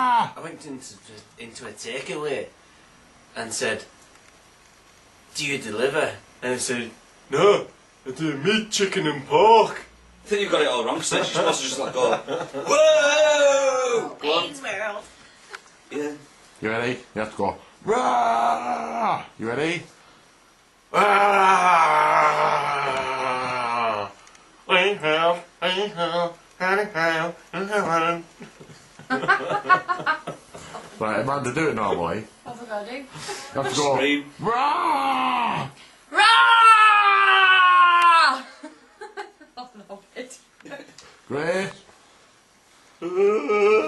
I went into a takeaway and said, "Do you deliver?" And I said, "No, I do meat, chicken and pork." I think you've got it all wrong, Snez. You're supposed to just like go, whoa! Wayne's World. Yeah. You ready? You have to go. Rah! You ready? Right, Amanda, do it normally. What have I got to do? You have to go. Scream. Rah! Rah! Oh no, bitch. Grace.